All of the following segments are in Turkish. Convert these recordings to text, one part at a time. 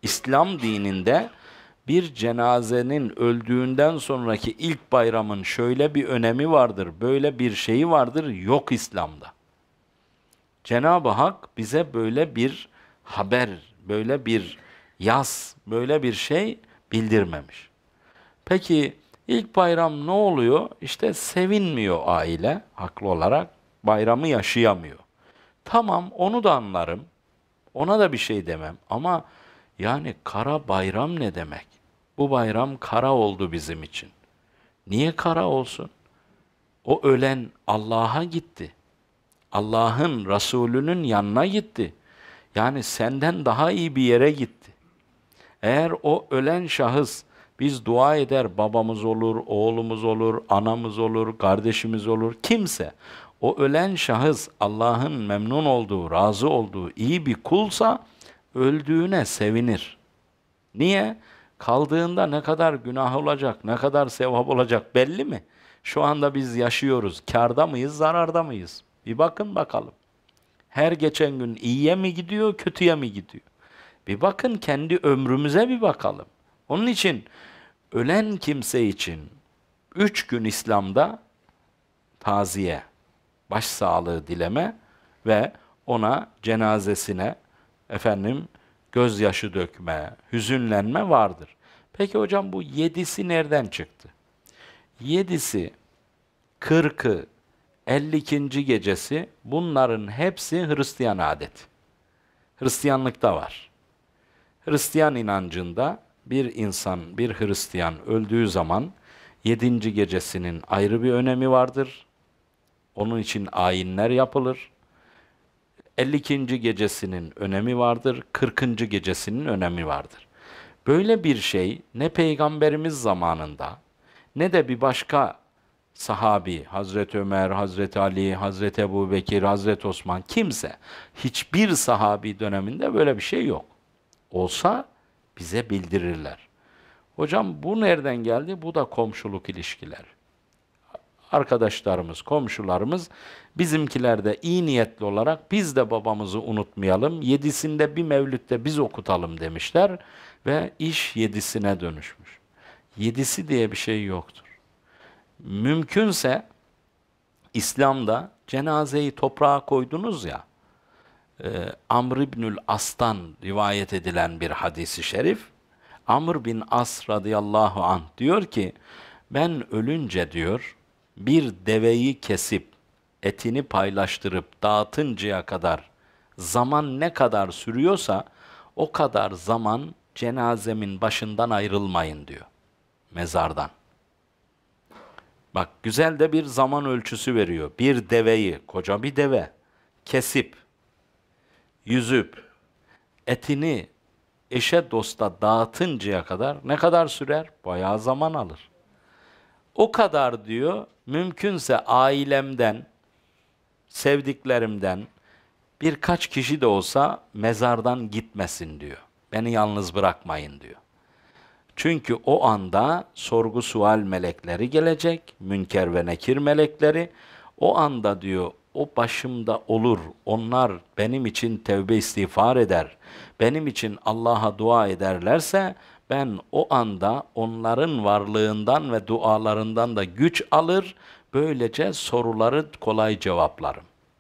İslam dininde bir cenazenin öldüğünden sonraki ilk bayramın şöyle bir önemi vardır, böyle bir şeyi vardır, yok İslam'da. Cenab-ı Hak bize böyle bir haber, böyle bir yas, böyle bir şey bildirmemiş. Peki ilk bayram ne oluyor? İşte sevinmiyor aile haklı olarak, bayramı yaşayamıyor. Tamam, onu da anlarım. Ona da bir şey demem ama yani kara bayram ne demek? Bu bayram kara oldu bizim için. Niye kara olsun? O ölen Allah'a gitti. Allah'ın Resulü'nün yanına gitti. Yani senden daha iyi bir yere gitti. Eğer o ölen şahıs biz dua eder, babamız olur, oğlumuz olur, anamız olur, kardeşimiz olur, kimse. O ölen şahıs Allah'ın memnun olduğu, razı olduğu iyi bir kulsa öldüğüne sevinir. Niye? Kaldığında ne kadar günah olacak, ne kadar sevap olacak belli mi? Şu anda biz yaşıyoruz. Kârda mıyız, zararda mıyız? Bir bakın bakalım. Her geçen gün iyiye mi gidiyor, kötüye mi gidiyor? Bir bakın kendi ömrümüze bir bakalım. Onun için ölen kimse için 3 gün İslam'da taziye, başsağlığı dileme ve ona cenazesine efendim gözyaşı dökme, hüzünlenme vardır. Peki hocam bu 7'si nereden çıktı? 7'si, 40'ı, 52. gecesi bunların hepsi Hristiyan adeti. Hristiyanlıkta var. Hristiyan inancında bir insan, bir Hristiyan öldüğü zaman 7. gecesinin ayrı bir önemi vardır. Onun için ayinler yapılır. 52. gecesinin önemi vardır, 40. gecesinin önemi vardır. Böyle bir şey ne Peygamberimiz zamanında ne de bir başka sahabi, Hazreti Ömer, Hazreti Ali, Hazreti Ebubekir, Hazreti Osman kimse, hiçbir sahabi döneminde böyle bir şey yok. Olsa bize bildirirler. Hocam bu nereden geldi? Bu da komşuluk ilişkileri. Arkadaşlarımız, komşularımız bizimkiler de iyi niyetli olarak biz de babamızı unutmayalım. 7'sinde bir mevlütte biz okutalım demişler ve iş 7'sine dönüşmüş. 7'si diye bir şey yoktur. Mümkünse İslam'da cenazeyi toprağa koydunuz ya, Amr İbnül As'tan rivayet edilen bir hadisi şerif, Amr bin As radıyallahu anh diyor ki, ben ölünce diyor, bir deveyi kesip, etini paylaştırıp dağıtıncaya kadar zaman ne kadar sürüyorsa, o kadar zaman cenazemin başından ayrılmayın diyor, mezardan. Bak güzel de bir zaman ölçüsü veriyor. Bir deveyi, koca bir deve, kesip, yüzüp, etini eşe dosta dağıtıncaya kadar ne kadar sürer? Bayağı zaman alır. O kadar diyor, mümkünse ailemden, sevdiklerimden birkaç kişi de olsa mezardan gitmesin diyor. Beni yalnız bırakmayın diyor. Çünkü o anda sorgu sual melekleri gelecek, Münker ve Nekir melekleri. O anda diyor, o başımda olur, onlar benim için tevbe istiğfar eder, benim için Allah'a dua ederlerse, ben o anda onların varlığından ve dualarından da güç alır, böylece soruları kolay cevaplarım.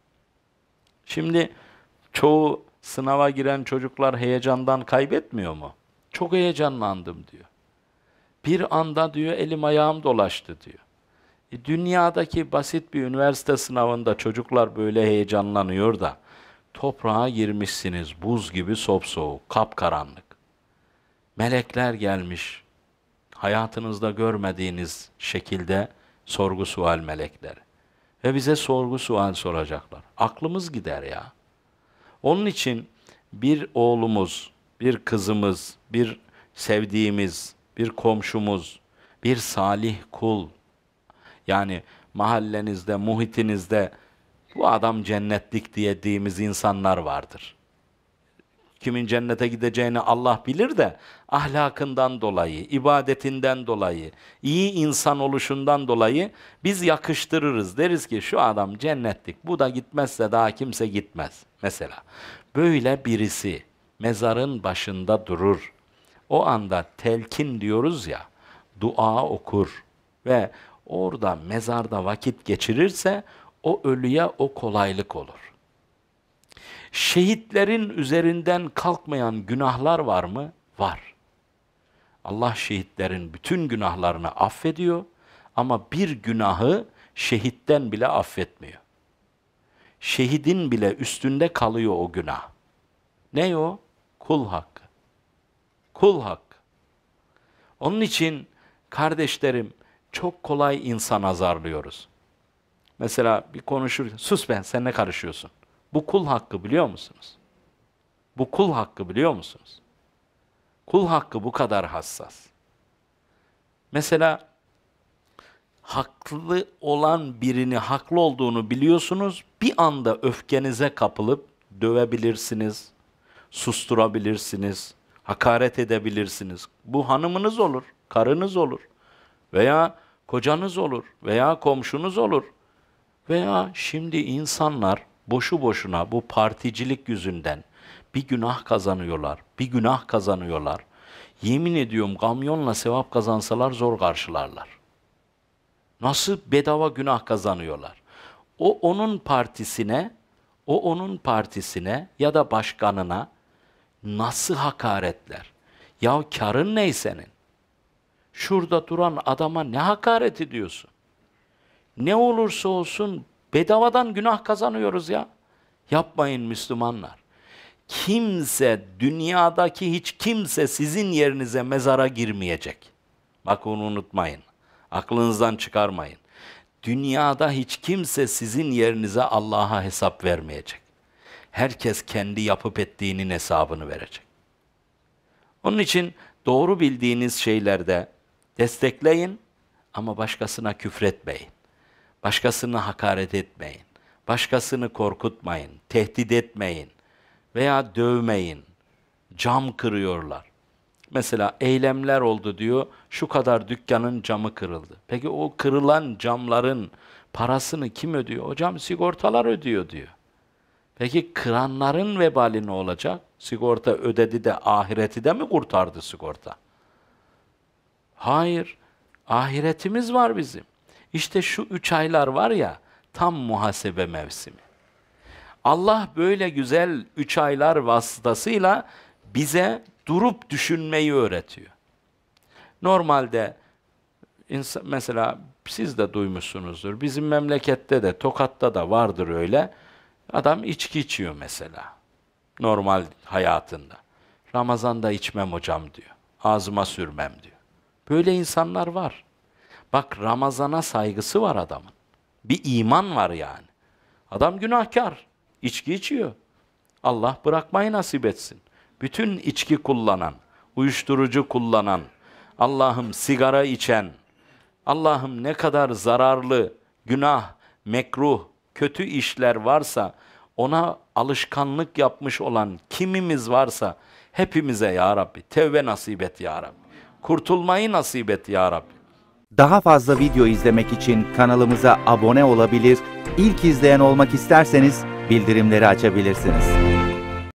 Şimdi çoğu sınava giren çocuklar heyecandan kaybetmiyor mu? Çok heyecanlandım diyor. Bir anda diyor elim ayağım dolaştı diyor. Dünyadaki basit bir üniversite sınavında çocuklar böyle heyecanlanıyor da toprağa girmişsiniz buz gibi sopsoğuk, kapkaranlık. Melekler gelmiş, hayatınızda görmediğiniz şekilde sorgu sual melekleri. Ve bize sorgu sual soracaklar. Aklımız gider ya. Onun için bir oğlumuz, bir kızımız, bir sevdiğimiz, bir komşumuz, bir salih kul, yani mahallenizde, muhitinizde bu adam cennetlik diyediğimiz insanlar vardır. Kimin cennete gideceğini Allah bilir de ahlakından dolayı, ibadetinden dolayı, iyi insan oluşundan dolayı biz yakıştırırız. Deriz ki şu adam cennetlik, bu da gitmezse daha kimse gitmez. Mesela böyle birisi mezarın başında durur. O anda telkin diyoruz ya, dua okur ve orada mezarda vakit geçirirse o ölüye o kolaylık olur. Şehitlerin üzerinden kalkmayan günahlar var mı? Var. Allah şehitlerin bütün günahlarını affediyor ama bir günahı şehitten bile affetmiyor. Şehidin bile üstünde kalıyor o günah. Ne o? Kul hakkı. Kul hakkı. Onun için kardeşlerim çok kolay insan azarlıyoruz. Mesela bir konuşur, sus ben, sen ne karışıyorsun? Bu kul hakkı biliyor musunuz? Bu kul hakkı biliyor musunuz? Kul hakkı bu kadar hassas. Mesela haklı olan birini haklı olduğunu biliyorsunuz, bir anda öfkenize kapılıp dövebilirsiniz, susturabilirsiniz, hakaret edebilirsiniz. Bu hanımınız olur, karınız olur veya kocanız olur veya komşunuz olur. Veya şimdi insanlar boşu boşuna bu particilik yüzünden bir günah kazanıyorlar, bir günah kazanıyorlar. Yemin ediyorum kamyonla sevap kazansalar zor karşılarlar. Nasıl bedava günah kazanıyorlar? O onun partisine ya da başkanına nasıl hakaretler? Ya karın ne senin? Şurada duran adama ne hakaret ediyorsun? Ne olursa olsun bedavadan günah kazanıyoruz ya. Yapmayın Müslümanlar. Dünyadaki hiç kimse sizin yerinize mezara girmeyecek. Bak onu unutmayın. Aklınızdan çıkarmayın. Dünyada hiç kimse sizin yerinize Allah'a hesap vermeyecek. Herkes kendi yapıp ettiğinin hesabını verecek. Onun için doğru bildiğiniz şeylerde destekleyin ama başkasına küfretmeyin. Başkasını hakaret etmeyin. Başkasını korkutmayın. Tehdit etmeyin. Veya dövmeyin. Cam kırıyorlar. Mesela eylemler oldu diyor, şu kadar dükkanın camı kırıldı. Peki o kırılan camların parasını kim ödüyor? Hocam sigortalar ödüyor diyor. Peki kıranların vebali ne olacak? Sigorta ödedi de ahireti de mi kurtardı sigorta? Hayır. Ahiretimiz var bizim. İşte şu 3 aylar var ya, tam muhasebe mevsimi. Allah böyle güzel 3 aylar vasıtasıyla bize durup düşünmeyi öğretiyor. Normalde mesela siz de duymuşsunuzdur. Bizim memlekette de Tokat'ta da vardır öyle. Adam içki içiyor mesela. Normal hayatında. Ramazan'da içmem hocam diyor. Ağzıma sürmem diyor. Böyle insanlar var. Bak Ramazan'a saygısı var adamın. Bir iman var yani. Adam günahkar. İçki içiyor. Allah bırakmayı nasip etsin. Bütün içki kullanan, uyuşturucu kullanan, Allah'ım sigara içen, Allah'ım ne kadar zararlı, günah, mekruh, kötü işler varsa, ona alışkanlık yapmış olan kimimiz varsa, hepimize ya Rabbi, tevbe nasip et ya Rabbi. Kurtulmayı nasip et ya Rabbi. Daha fazla video izlemek için kanalımıza abone olabilir, ilk izleyen olmak isterseniz bildirimleri açabilirsiniz.